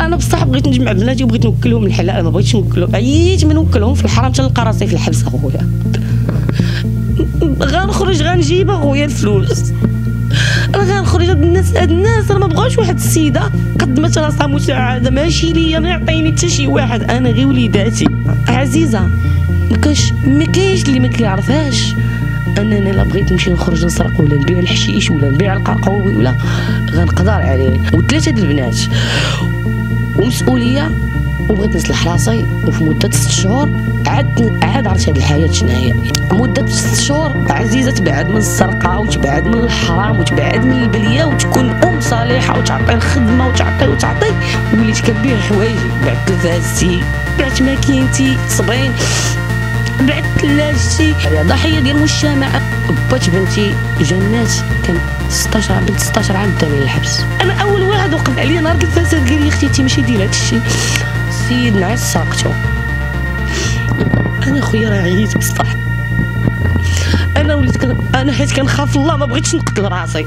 وانا بصح بغيت نجمع بناتي وبغيت نوكلهم الحلال، ما بغيتش نوكلهم، عييت من نوكلهم في الحرام تلقى راسي في الحبس اخويا. غنخرج غنجيب اخويا الفلوس، غنخرج. هاد الناس راه ما بغاوش واحد السيده قدمت راسها مساعده، ماشي ليا ما يعطيني حتى شي واحد، انا غير وليداتي. عزيزه ما كاينش اللي ما كيعرفهاش انني لا بغيت نمشي نخرج نسرق ولا نبيع الحشيش ولا نبيع القهوه ولا غنقدر عليه، وثلاثه د البنات ومسؤوليه، وبغيت نصلح راسي. وفي مده 6 شهور عاد عرفت هاد الحياه شنو هي. مده 6 شهور عزيزه تبعد من السرقه وتبعد من الحرام وتبعد من البليه وتكون ام صالحه وتعطي الخدمه وتعطي. وليت كنبيع حوايجي، بعت ثلاجتي، بعت ماكينتي، صبرين، بعت ثلاجتي، ضحيه ديال المجتمع. بات بنتي جنات كان 16 بنت 16 عام داني للحبس. انا اول واحد وقف عليا نهار الفساد قال لي اختي انت ماشي دير هادشي، السيد نعس سرقته. انا خويا راه عييت بصح، انا وليت انا حيت كنخاف الله ما بغيتش نقتل راسي.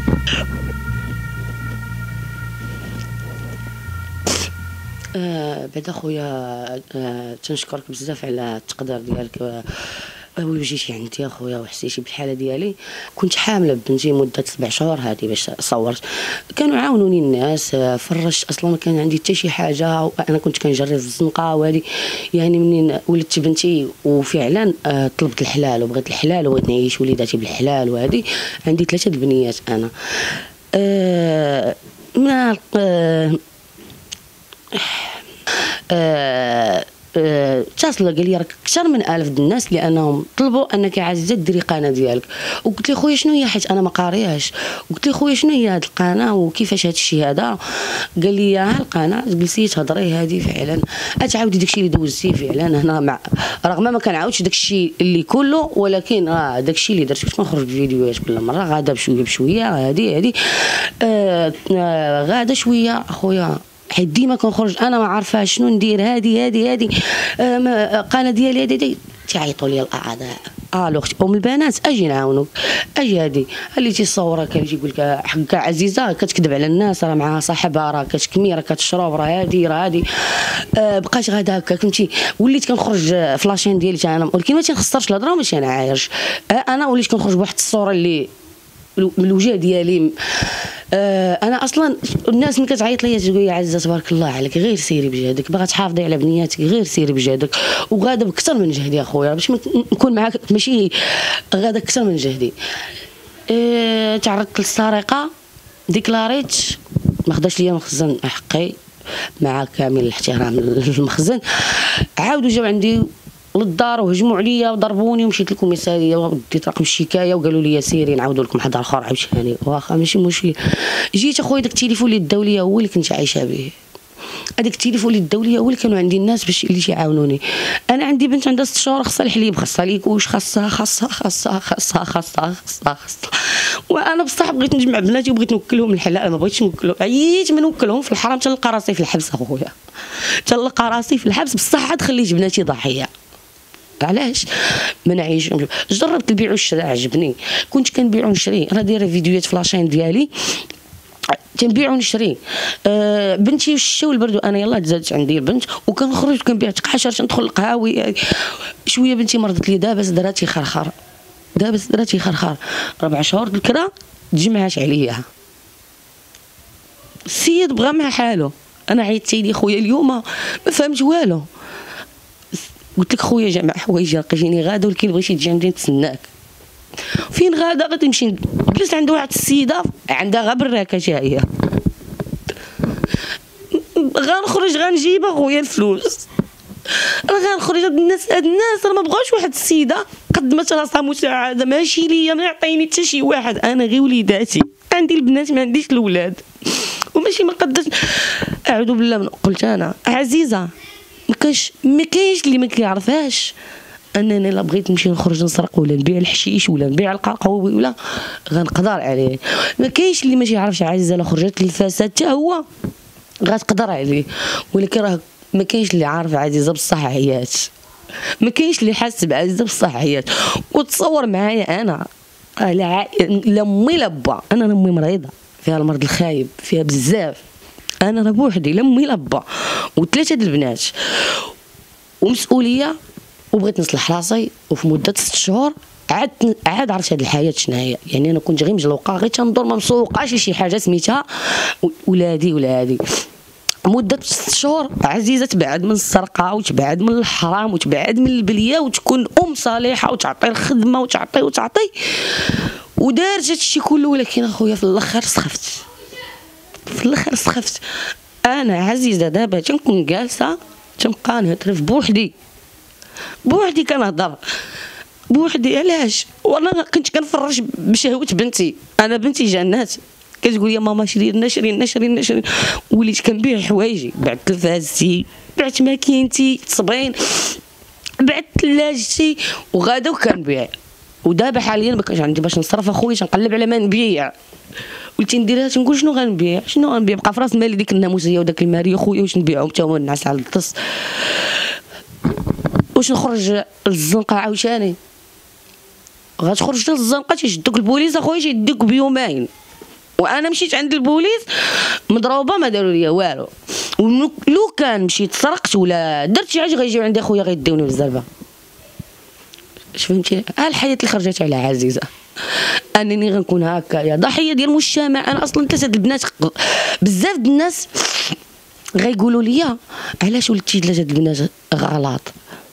بعدا خويا تنشكرك بزاف على التقدير ديالك وجيتي عندي اخويا وحسيتي بالحاله ديالي. كنت حامله بنتي مده 7 شهور هذه باش صورت، كانوا عاونوني الناس، فرجت اصلا ما كان عندي حتى شي حاجه، انا كنت كنجري في الزنقه وهذه. يعني منين ولدت بنتي وفعلا طلبت الحلال وبغيت الحلال وبغيت نعيش وليداتي بالحلال وهذه. عندي 3 البنيات انا. ما اتصل قال لي راك اكثر من 1000 الناس لانهم طلبوا انك عزيزه ديري قناه ديالك. وقلت له خويا شنو هي حيت انا ما قارياش. قلت له خويا شنو هي هذه القناه وكيفاش هذا الشيء هذا. قال لي ها القناه جلسي تهضري هذه فعلا تعاودي داكشي اللي دوزتي فعلا هنا مع رغم ما كنعاودش داكشي اللي كله، ولكن داكشي اللي درت كنت كنخرج بفيديوهات كل مره غادا بشويه هذه غادا شويه اخويا، حيت ديما كنخرج انا ما عارفه شنو ندير. هذه قناه ديالي هذه تعيطوا لي الاعضاء. اختي ام البنات اجي نعاونوك، اجي هذه اللي تصورها كيجي يقول لك حقا عزيزه كتكذب على الناس، راه معها صاحبها، راه كتكمي، راه كتشرب، راه هذه بقات غادا هكا. فهمتي وليت كنخرج في لاشين ديالي انا، ولكن ما تنخسرش الهضره وماشي انا عايش. انا وليت كنخرج بواحد الصوره اللي من الوجه ديالي. انا اصلا الناس ملي كتعيط ليا تقول يا عزه تبارك الله عليك غير سيري بجهدك، باغا تحافظي على بنياتك غير سيري بجهدك، وغادا بكثر من جهدي اخويا باش نكون معاك، ماشي غادا اكثر من جهدي. تعرضت للسرقه، ديكلاريت، ما خداش ليا مخزن حقي مع كامل الاحترام للمخزن. عاودوا جاو عندي للدار وهجموا عليا وضربوني، ومشيت للكوميساريه وديت رقم الشكايه وقالوا لي سيري نعاودوا لكم حد اخر عاوتاني. واخا ماشي مشكل. جيت اخويا داك التليفون اللي الدوليه هو اللي كنت عايشه به، هذاك التليفون اللي الدوليه هو اللي كانوا عندي الناس باش اللي يعاونوني. انا عندي بنت عندها 6 شهور خاصها الحليب، خاصها ليكوش، خاصها وانا بصح بغيت نجمع بناتي وبغيت نوكلهم الحلال، ما بغيتش نوكلهم، عييت من نوكلهم في الحرام تلقى راسي في الحبس اخويا، تلقى راسي في الحبس. بصح عاد خليت بناتي ضحيه. علاش ما نعيش؟ جربت البيع والشراء عجبني، كنت كنبيع ونشري، راه دايره فيديوهات في لاشين ديالي تنبيع ونشري. بنتي والشتا والبرد وانا يلاه تزادت عندي البنت وكنخرج كنبيع تقحشر تندخل القهاوي شويه. بنتي مرضت لي دابا دراتي خرخر، 4 شهور الكرا تجمعات عليا. السيد بغى مع حاله، انا عيطت لي خويا اليوم ما فهمت والو. قلت لك خويا جمع حوايجي لقيتيني غاده، ولكن بغيتي تجي عندي نتسناك. فين غاده؟ غادي نمشي جلست عند واحد السيده عندها غا براكه هي، غنخرج غنجيب اخويا الفلوس، غنخرج. هاد الناس راه ما بغاوش واحد السيده قدمت راسها مساعده، ماشي ليا ما يعطيني حتى شي واحد، انا غير وليداتي، عندي البنات ما عنديش الاولاد، وماشي ما قدرتش. اعوذ بالله قلت انا عزيزه ما كاينش اللي ما كيعرفهاش انني لا بغيت نمشي نخرج نسرق ولا نبيع الحشيش ولا نبيع القهوه ولا غنقدر عليه. ما كاينش اللي ما يعرفش عزيزه لا خرجت للفساد حتى هو غتقدر عليه، ولكن راه ما كاينش اللي عارف عزيزه بصح عيات، ما كاينش اللي حاس بعزيزه بصح عيات. وتصور معايا انا لا امي لا با، انا امي مريضه فيها المرض الخايب، فيها بزاف انا راه بوحدي، لا امي لا با وثلاثه د البنات ومسؤوليه، وبغيت نصلح راسي. وفي مده 6 شهور عاد عرفت هاد الحياه شناهي. يعني انا كنت غير مجلوقه، غير تندور ما مسوقاش لشي حاجه سميتها ولادي. مده 6 شهور عزيزه تبعد من السرقه وتبعد من الحرام وتبعد من البليه وتكون ام صالحه وتعطي الخدمه وتعطي ودارت هادشي كله. ولكن اخويا في الاخر سخفت. انا عزيزه دابا تنكون جالسه تنبقى نهترف بوحدي كنهضر بوحدي. علاش؟ وانا كنت كنفرج بشهوه بنتي. انا بنتي جنات كتقول يا ماما شري لنا وليت كنبيع حوايجي، بعت تلفازتي، بعت ماكينتي تصبين، بعت ثلاجتي وغادا وكنبيع. ودابا حاليا ما كانش عندي باش نصرف اخويا، تنقلب على ما نبيع. قلت نديرها تنقول شنو غنبيع بقى في راس مالي ديك الناموسيه وداك الماري خويا واش نبيعهم حتى هما الناس على الطس. واش نخرج للزنقه عاوتاني؟ غتخرج للزنقه تيشدوك البوليس اخويا، تيدوك بيومين. وانا مشيت عند البوليس مضروبه ما داروا لي والو. لو كان مشيت سرقت ولا درت شي حاجه غيجيو عندي اخويا غيديوني بالزربه. فهمتي؟ الحياه اللي خرجت على عزيزه انني غنكون هكايا ضحيه ديال المجتمع. انا اصلا ثلاثه البنات بزاف د الناس غيقولوا لي علاش ولدتي ثلاثه البنات غلط.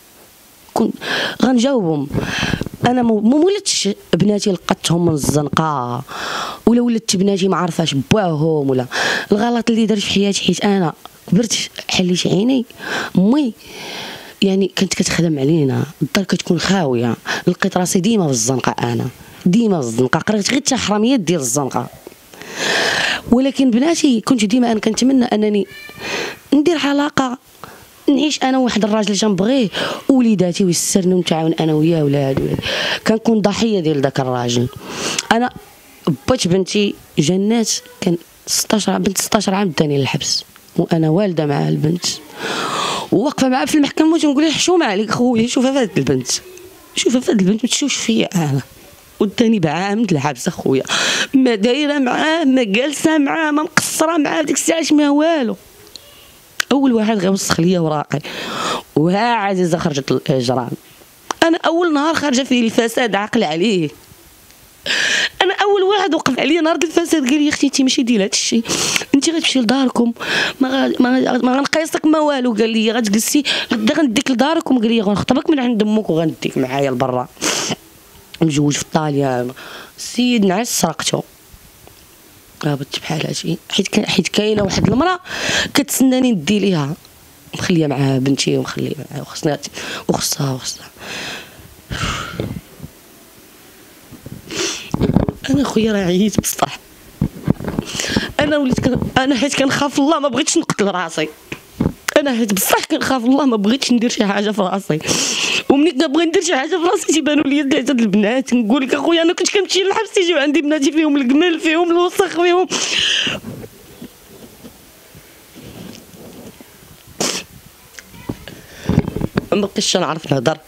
غنجاوبهم انا ما ولدتش بناتي لقيتهم من الزنقه ولا ولدت بناتي ما عرفاش باهم ولا الغلط اللي درت في حياتي. حيت انا كبرت حليت عيني امي يعني كانت كتخدم علينا، الدار كتكون خاويه، لقيت راسي ديما في الزنقه. انا ديما في الزنقه، قريت غير التحرميات ديال الزنقه. ولكن بناتي كنت ديما انا كنتمنى انني ندير علاقه نعيش انا واحد الراجل جنبغيه وليداتي ويسرني ونتعاون انا وياه ولاد. كنكون ضحيه ديال داك الراجل. انا بات بنتي جنات كان 16 عام داني للحبس وانا والده مع البنت وواقفه معاه في المحكمه وتنقول لها حشومه عليك خويا، شوفها في هاد البنت ما تشوفش فيا انا. وداني بعام د الحبس اخويا، ما دايره معاه، ما جالسه معاه، ما مقصره معاه ديك الساعه ما والو. اول واحد غيوسخ ليا وراقي وها عزيزه خرجت الاجرام. انا اول نهار خارجه فيه الفساد عقل عليه. انا اول واحد وقف عليا نهار الفساد قال لي اختي انت ماشي ديال هذا الشيء، انت غتمشي لداركم ما غنقيسك ما والو. قال لي غتجلسي غدا غنديك لداركم، قال لي غنخطبك من عند امك وغنديك معايا لبرا. مجوج في الطاليان السيد نعس سرقته هبطت بحال هادشي. حيت كاينه واحد المراه كتسناني ندي ليها، مخليه معاها بنتي ومخليه معاها وخصها. انا خويا راه عييت بصح. انا وليت انا حيت كنخاف الله ما بغيتش نقتل راسي. انا حيت بصح كنخاف الله ما بغيتش ندير شي حاجه في راسي. ومني كنبغي ندير شي حاجه في راسي تيبانوا لي ثلاثه البنات. نقول لك اخويا انا كنت كنمشي للحبس تيجيو عندي بناتي فيهم الجمل فيهم الوسخ فيهم ما بقيتش نعرف نهضر.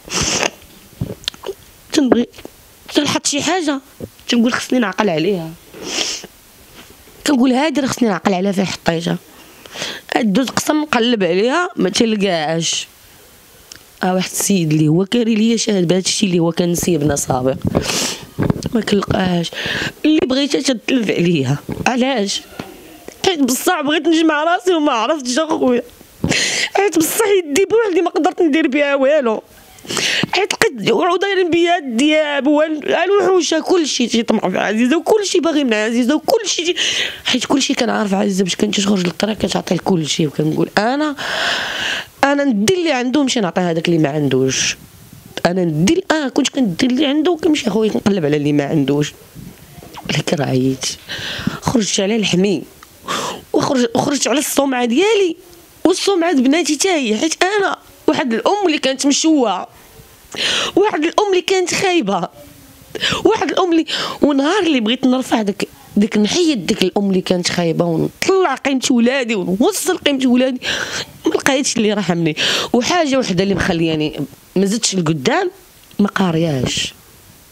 تنبغي تنحط شي حاجه تنقول خصني نعقل عليها، كنقول هادي راه خصني نعقل عليها فين حطيتها. دوز قسم نقلب عليها ما تلقاش. واحد السيد اللي هو كاري ليا شاهد بهذا الشيء اللي هو كان نسيبنا سابق ما كنلقاهاش. اللي بغيتها تتلف عليا. علاش؟ حيت بصح بغيت نجمع راسي وما عرفتش اخويا. حيت بصح يدي بوحدي ما قدرت ندير بها والو. حيت لقيت ودايرين بيا الدياب والوحوشه كلشي تيطمع في عزيزه وكلشي باغي من عزيزه وكلشي حيت كلشي كنعرف عزيزه باش كنتي تخرج للطريق كتعطي كلشي. وكنقول انا ندير اللي عنده ماشي نعطي هذاك اللي ما عندوش. انا ندير كنت كندير اللي عنده وكنمشي اخويا كنقلب على اللي ما عندوش. ولكن رايت خرجت على الحمي وخرجت على السمعه ديالي والسمعه بناتي حتى هي. حيت انا واحد الام اللي كانت مشوهه، واحد الام اللي كانت خايبه، واحد الام اللي ونهار اللي بغيت نرفع ديك نحيد ديك الام اللي كانت خايبه ونطلع قيمه ولادي ونوصل قيمه ولادي ما لقيتش اللي رحمني. وحاجه وحده اللي مخلياني ما زدتش لقدام ما قارياش.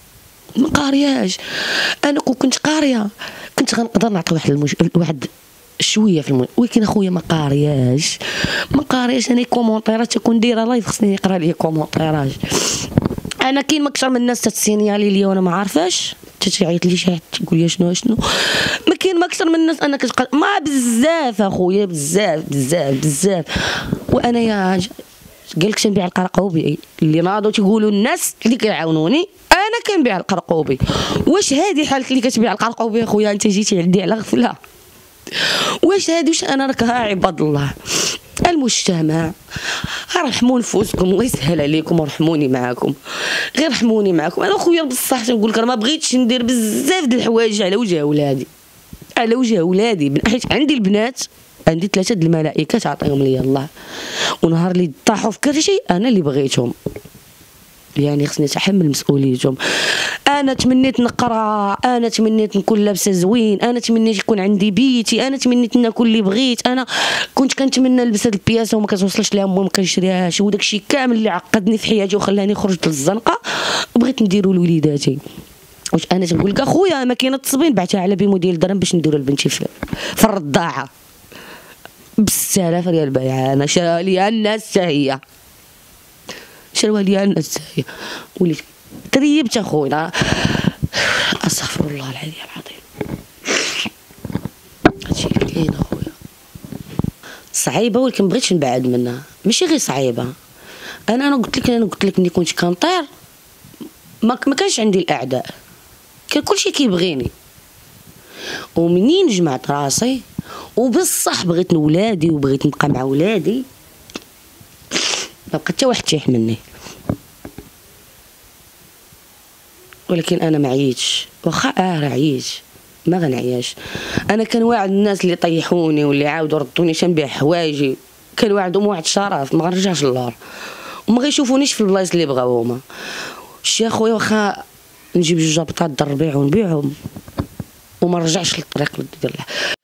انا كنت قاريه كنت غنقدر نعطي واحد شويه في ولكن اخويا ما قارياش انا كومونطيرات تكون دايره لايف خصني يقرا لي كومونطيرات. انا كاين ما اكثر من الناس تتسينيالي لي وانا ما عارفاش تتعيط لي شي تقول لي شنو ما كاين ما اكثر من الناس انا ما بزاف اخويا بزاف وانا يا قال لك تنبيع القرقوبي اللي ناضوا تيقولوا الناس اللي كيعاونوني انا كنبيع القرقوبي. واش هذه حالك اللي كتبيع القرقوبي اخويا انت جيتي عندي على غفله؟ واش انا راك عباد الله المجتمع رحموا نفوسكم الله يسهل عليكم ورحموني معاكم غير رحموني معاكم. انا خويا بصح تنقول لك ما بغيتش ندير بزاف د الحوايج على وجه ولادي حيت عندي البنات عندي 3 د الملائكه تعطيهم لي الله ونهار اللي طاحوا في كل شيء انا اللي بغيتهم يعني خصني نتحمل مسؤوليتهم. انا تمنيت نقرا انا تمنيت نكون لابسه زوين انا تمنيت يكون عندي بيتي انا تمنيت ناكل اللي بغيت انا كنت كنتمنى نلبس هاد البياسه وما كتوصلش لها امي ما كنشريهاش وداك الشيء كامل اللي عقدني في حياتي وخلاني خرجت للزنقه بغيت نديرو لوليداتي. واش انا تنقول لك اخويا ماكينه التصبين بعتها على بيمو ديال الدرهم باش نديرو لبنتي في الرضاعه ب6000 ريال بايعه انا شراها ليا الناس حتى هي وليت تريبت اخويا استغفر الله العلي العظيم. هادشي اللي كاين اخويا صعيبه ولكن بغيتش نبعد منها ماشي غير صعيبه. انا قلت لك ملي كنت كنطير ما كانش عندي الاعداء كان كلشي كيبغيني ومنين جمعت راسي وبصح بغيت ولادي وبغيت نبقى مع ولادي ما بقى حتى واحد تيحملني. ولكن انا ما عييتش واخا عييت ما غنعياش. انا كان واعد الناس اللي طيحوني واللي عاودوا ردوني تنبيع حوايجي كان واعدهم واحد الشرف ما غنرجعش للور وما غيشوفونيش في البلايص اللي بغاو هما. شي اخويا واخا نجيب 2 بطاط د الربيع ونبيعهم وما نرجعش للطريق ديال